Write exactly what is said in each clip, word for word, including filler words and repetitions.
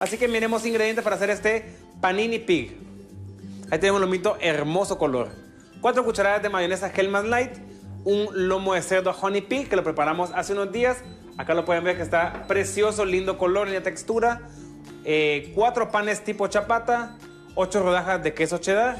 Así que miremos ingredientes para hacer este panini pig. Ahí tenemos un lomito hermoso color. cuatro cucharadas de mayonesa Hellmann's Light. Un lomo de cerdo honey pig que lo preparamos hace unos días. Acá lo pueden ver que está precioso, lindo color y la textura. Eh, cuatro panes tipo chapata. ocho rodajas de queso cheddar.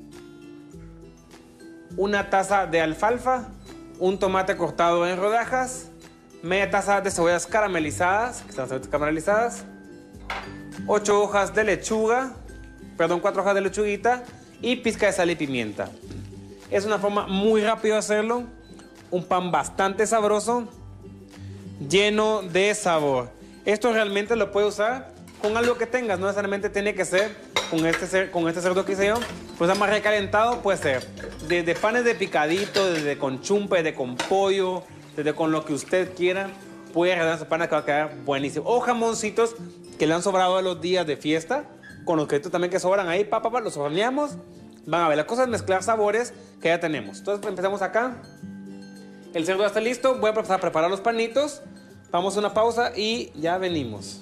Una taza de alfalfa. Un tomate cortado en rodajas. Media taza de cebollas caramelizadas. Que están cebollas caramelizadas. ocho hojas de lechuga. Perdón, cuatro hojas de lechuguita. Y pizca de sal y pimienta. Es una forma muy rápida de hacerlo. Un pan bastante sabroso. Lleno de sabor. Esto realmente lo puedes usar con algo que tengas. No necesariamente tiene que ser con este, con este cerdo que hice yo. Pues más recalentado puede ser. Desde panes de picadito, desde con chumpe, desde con pollo, desde con lo que usted quiera. Puede regalar su pan que va a quedar buenísimo. O jamoncitos que le han sobrado de los días de fiesta. Con los créditos también que sobran ahí, pa, pa, pa, los horneamos. Van a ver, la cosa es mezclar sabores que ya tenemos. Entonces empezamos acá. El cerdo ya está listo. Voy a empezar a preparar los panitos. Vamos a una pausa y ya venimos.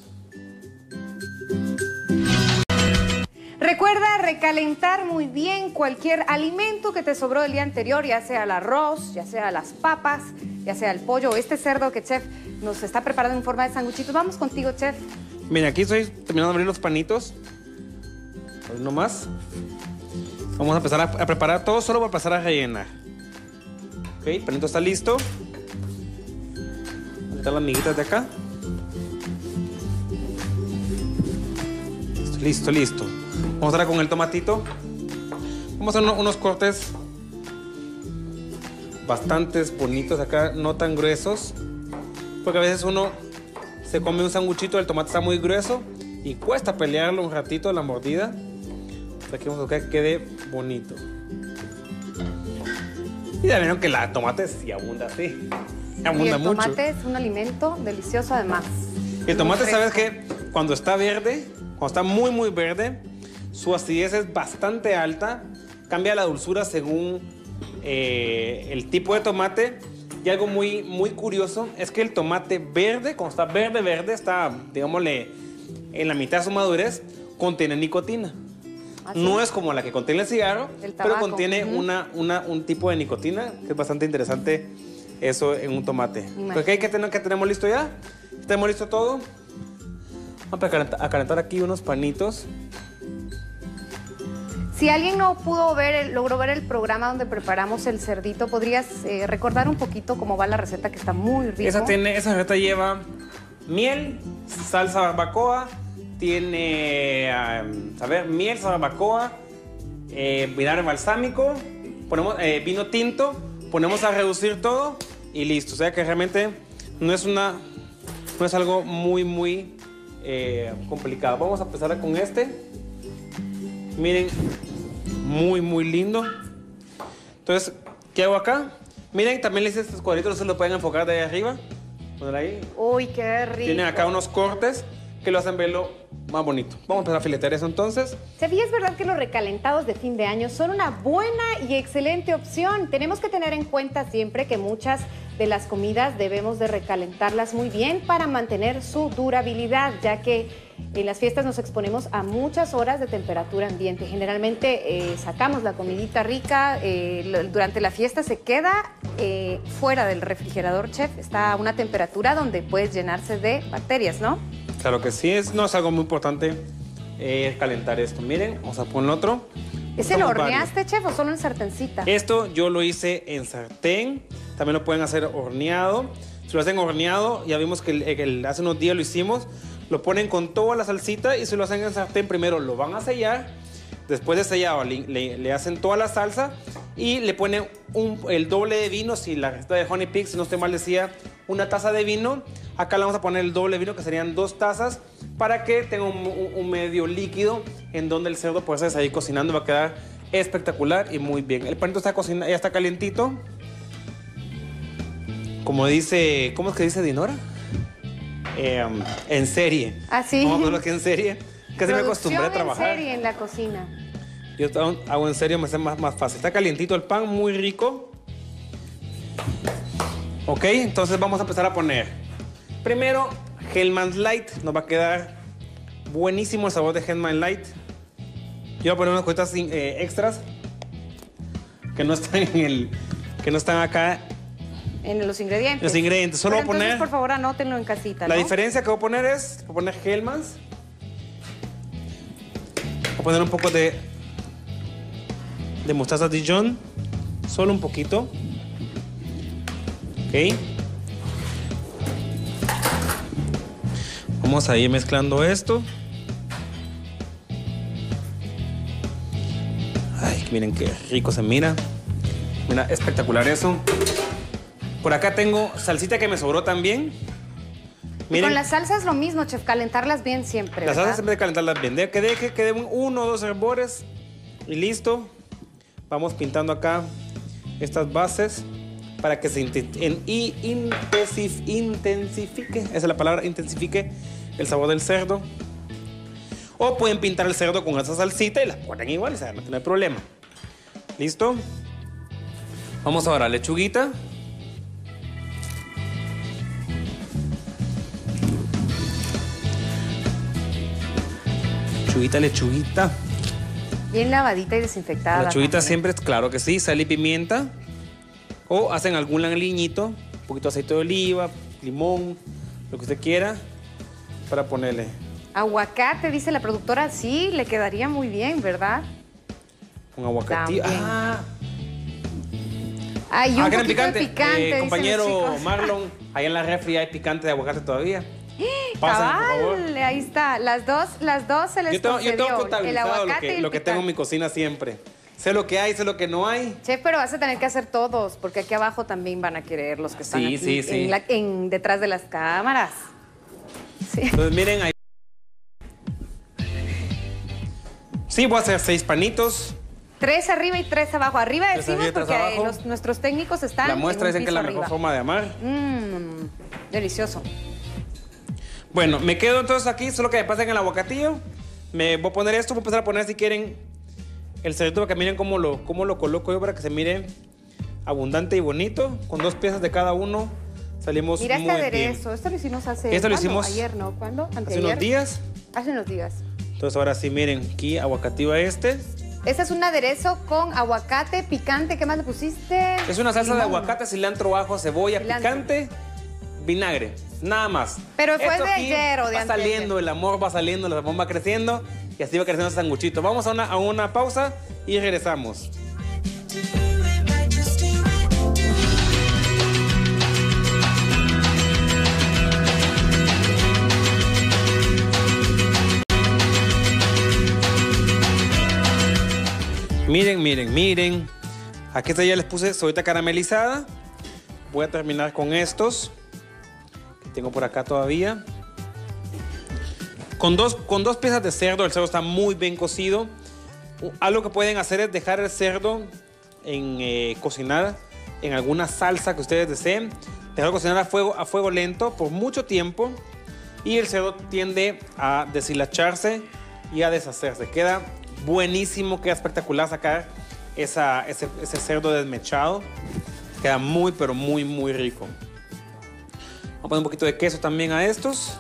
Recuerda recalentar muy bien cualquier alimento que te sobró del día anterior, ya sea el arroz, ya sea las papas, ya sea el pollo o este cerdo que Chef nos está preparando en forma de sanguchitos. Vamos contigo, Chef. Mira, aquí estoy terminando de abrir los panitos. Uno más. Vamos a empezar a, a preparar todo solo para empezar a rellenar. Ok, el panito está listo. Voy a quitar las miguitas de acá. Listo, listo, listo. Vamos ahora con el tomatito. Vamos a hacer unos, unos cortes bastante bonitos acá, no tan gruesos. Porque a veces uno se come un sanguchito, el tomate está muy grueso y cuesta pelearlo un ratito la mordida. Aquí vamos a que quede bonito. Y ya vieron que la tomate sí abunda así. Abunda mucho. Y el tomate mucho. Es un alimento delicioso además. Y el tomate, ¿sabes qué? Cuando está verde, cuando está muy muy verde, su acidez es bastante alta. Cambia la dulzura según eh, el tipo de tomate. Y algo muy, muy curioso es que el tomate verde, cuando está verde, verde, está, digámosle, en la mitad de su madurez, contiene nicotina. ¿Ah, sí? No es como la que contiene el cigarro, el pero contiene uh-huh. una, una, un tipo de nicotina que es bastante interesante eso en un tomate. Okay, ¿qué, ten, ¿Qué tenemos listo ya? ¿Tenemos listo todo? Vamos a calentar, a calentar aquí unos panitos. Si alguien no pudo ver, el, logró ver el programa donde preparamos el cerdito, ¿podrías eh, recordar un poquito cómo va la receta, que está muy rica? Esa, tiene, esa receta lleva miel, salsa barbacoa, tiene, um, a ver, miel, salsa barbacoa, eh, vinagre balsámico, ponemos eh, vino tinto, ponemos a reducir todo y listo. O sea que realmente no es, una, no es algo muy, muy eh, complicado. Vamos a empezar con este. Miren, muy, muy lindo. Entonces, ¿qué hago acá? Miren, también le hice estos cuadritos, no se lo pueden enfocar de ahí arriba. Poner ahí. Uy, qué rico. Tienen acá unos cortes que lo hacen verlo más bonito. Vamos a empezar a filetear eso entonces. ¿Sabía? Es verdad que los recalentados de fin de año son una buena y excelente opción. Tenemos que tener en cuenta siempre que muchas de las comidas debemos de recalentarlas muy bien para mantener su durabilidad, ya que en las fiestas nos exponemos a muchas horas de temperatura ambiente. Generalmente eh, sacamos la comidita rica, eh, durante la fiesta se queda eh, fuera del refrigerador, Chef. Está a una temperatura donde puedes llenarse de bacterias, ¿no? Claro que sí, es, no es algo muy importante eh, calentar esto. Miren, vamos a poner otro. ¿Ese lo horneaste, Chef, o solo en sartencita? Esto yo lo hice en sartén, también lo pueden hacer horneado. Si lo hacen horneado, ya vimos que el, el, hace unos días lo hicimos, lo ponen con toda la salsita y si lo hacen en sartén, primero lo van a sellar, después de sellado le, le, le hacen toda la salsa y le ponen un, el doble de vino. Si la receta de Honey Pig, si no estoy mal, decía una taza de vino, acá le vamos a poner el doble de vino, que serían dos tazas, para que tenga un, un, un medio líquido en donde el cerdo puede estar ahí cocinando, va a quedar espectacular y muy bien. El panito está cocinando, ya está calientito. Como dice, ¿cómo es que dice Dinora? Eh, en serie. ¿Ah, sí? Vamos a ponerlo aquí en serie. Casi me acostumbré a trabajar. En serie en la cocina. Yo hago en serio, me hace más, más fácil. Está calientito el pan, muy rico. Ok, entonces vamos a empezar a poner. Primero, Hellmann's Light. Nos va a quedar Buenísimo el sabor de Hetman Light. Yo voy a poner unas cositas eh, extras que no están en el, que no están acá. En los ingredientes. Los ingredientes. Solo Pero voy a poner. Entonces, por favor, anótenlo en casita, La ¿no? diferencia que voy a poner es, voy a poner Hellmann's. Voy a poner un poco de, de mostaza Dijon. Solo un poquito. Ok. Vamos a ir mezclando esto. Ay, miren qué rico se mira. Mira, espectacular eso. Por acá tengo salsita que me sobró también. Miren, con las salsas lo mismo, chef, calentarlas bien siempre, Las ¿verdad? salsas siempre hay que calentarlas bien. De que deje que den uno o dos hervores y listo. Vamos pintando acá estas bases para que se intensifique, esa es la palabra, intensifique el sabor del cerdo. O pueden pintar el cerdo con esa salsita y la ponen igual, o sea, no tiene problema. ¿Listo? Vamos ahora a la lechuguita. Lechuguita, lechuguita. Bien lavadita y desinfectada. La lechuguita siempre, claro que sí, sal y pimienta. O hacen algún aliñito, un poquito de aceite de oliva, limón, lo que usted quiera, para ponerle. Aguacate, dice la productora, sí, le quedaría muy bien, ¿verdad? Un aguacatillo. También. Ah, Ay, un ah, poquito picante. de picante, Eh, dicen los compañero chicos. Marlon, ahí en la refri hay picante de aguacate todavía. Pasen, por favor. Cabal, ahí está. Las dos, las dos se les Yo tengo, yo concedió, tengo el contabilizado lo aguacate y que, el lo que tengo en mi picante. cocina siempre. Sé lo que hay, sé lo que no hay. Chef, pero vas a tener que hacer todos, porque aquí abajo también van a querer los que están Sí, aquí sí, sí. En la- en- detrás de las cámaras. Sí. Entonces miren ahí. Sí, voy a hacer seis panitos. Tres arriba y tres abajo. Arriba Tres decimos arriba y tres porque abajo. los- nuestros técnicos están La muestra en un dicen que es la piso mejor arriba. forma de amar. Mmm, delicioso. Bueno, me quedo entonces aquí, solo que me pasen el aguacatillo. Me voy a poner esto, voy a empezar a poner si quieren el cerdito para que miren cómo lo, cómo lo coloco yo para que se mire abundante y bonito. Con dos piezas de cada uno salimos Mira muy este bien. aderezo. Esto lo hicimos hace... Esto lo ¿cuándo? hicimos Ayer, ¿no? ¿Cuándo? Hace ¿Anteayer? unos días. Hace unos días. Entonces ahora sí, miren, aquí aguacatillo a este. Este es un aderezo con aguacate, picante. ¿Qué más le pusiste? Es una salsa de Limón. aguacate, cilantro, ajo, cebolla, Cilantro. picante, vinagre. Nada más. Pero fue Esto de aquí ayer o de va anteayer. saliendo, el amor va saliendo, el amor va creciendo y así va creciendo ese sanguchito. Vamos a una, a una pausa y regresamos. Miren, miren, miren. Aquí está, ya les puse cebollita caramelizada. Voy a terminar con estos que tengo por acá todavía. Con dos, con dos piezas de cerdo, el cerdo está muy bien cocido. Algo que pueden hacer es dejar el cerdo en eh, cocinar en alguna salsa que ustedes deseen. Dejarlo cocinar a fuego, a fuego lento por mucho tiempo y el cerdo tiende a deshilacharse y a deshacerse. Queda buenísimo, queda espectacular sacar esa, ese, ese cerdo desmechado. Queda muy, pero muy, muy rico. Vamos a poner un poquito de queso también a estos.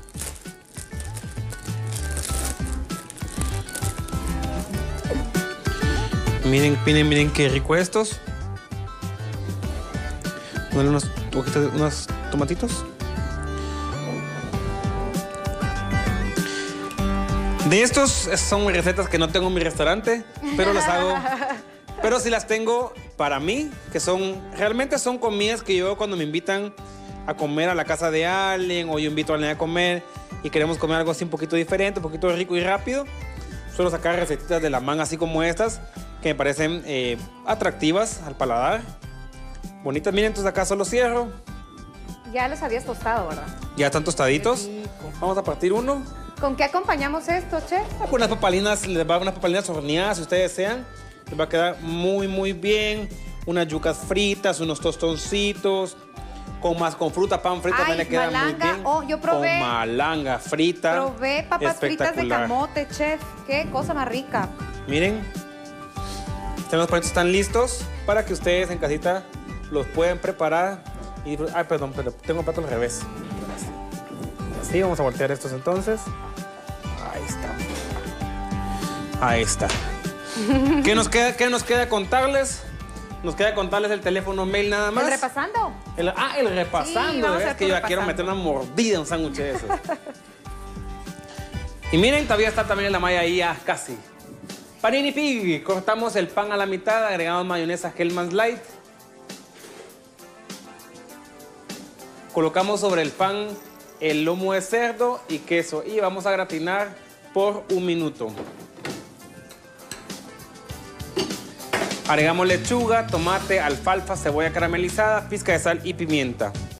Miren, miren, miren qué rico estos. Ponerle unos, hojitas de- unos tomatitos. De estos son recetas que no tengo en mi restaurante, pero las hago. Pero sí las tengo para mí, que son, realmente son comidas que yo cuando me invitan a comer a la casa de alguien o yo invito a alguien a comer y queremos comer algo así un poquito diferente, un poquito rico y rápido, suelo sacar recetitas de la manga así como estas, que me parecen eh, atractivas al paladar. Bonitas, miren, entonces acá solo cierro. Ya los habías tostado, ¿verdad? Ya están tostaditos. Qué rico. Vamos a partir uno. ¿Con qué acompañamos esto, chef? Unas papalinas, les va unas papalinas horneadas si ustedes desean. Les va a quedar muy, muy bien. Unas yucas fritas, unos tostoncitos. Con más, con fruta, pan frita Ay, también le queda muy malanga. bien. Oh, yo probé- Con malanga frita. Probé papas fritas de Espectacular. camote, chef. Qué cosa más rica. Miren. Los palitos están listos para que ustedes en casita los pueden preparar. Y disfrut- Ay, perdón, pero tengo el plato al revés. Así, vamos a voltear estos entonces. está. Ahí está. ¿Qué nos queda, qué nos queda contarles? Nos queda contarles el teléfono mail nada más. ¿El repasando? El, ah, el repasando. Sí, vamos a es hacer que tu yo ya quiero repasando. meter una mordida, un sándwich de esos. Y miren, todavía está también la malla ahí ya casi. Panini Pig. Cortamos el pan a la mitad, agregamos mayonesa Hellmann's Light. Colocamos sobre el pan el lomo de cerdo y queso. Y vamos a gratinar por un minuto. Agregamos lechuga, tomate, alfalfa, cebolla caramelizada, pizca de sal y pimienta.